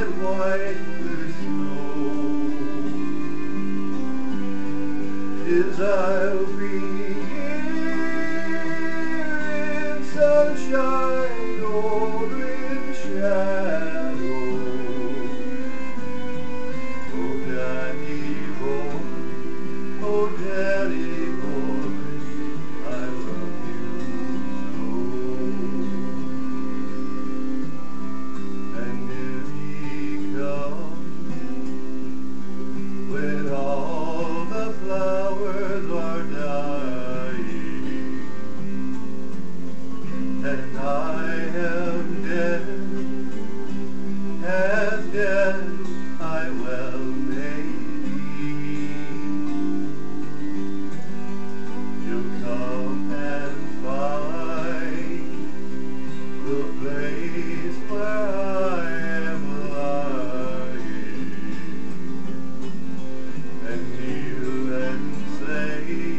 and white with snow. 'Tis I'll be here in sunshine or in shadow. Oh, Daddy boy, oh, Daddy boy, I love you so. And if he comes when all the flowers are dying and I am dead, as dead I well may be, you'll come and find the place where I am lying, and kneel and say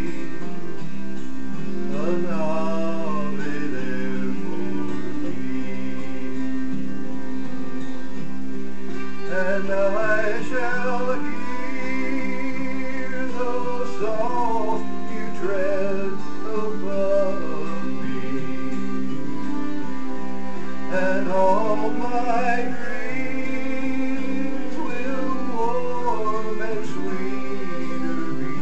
an Ave there for me. And I shall hear the song you tread above me, and all my dreams will warm and sweeter be.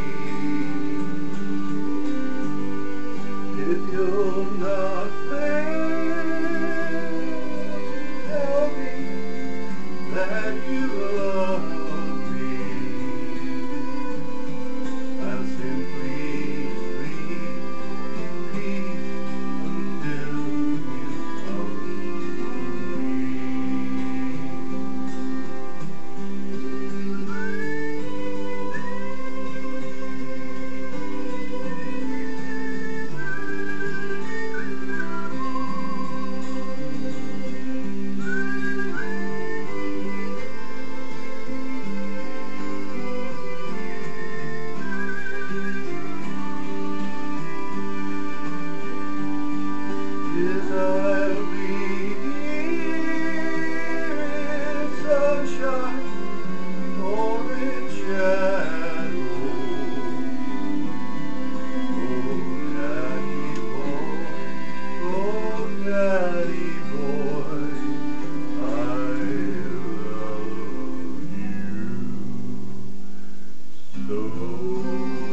If you'll not fail to tell me that you love me, I'll simply sleep in peace until you come to me. Yes, I'll be here in sunshine or in shadow. Oh, Daddy boy, oh, Daddy boy, I love you so.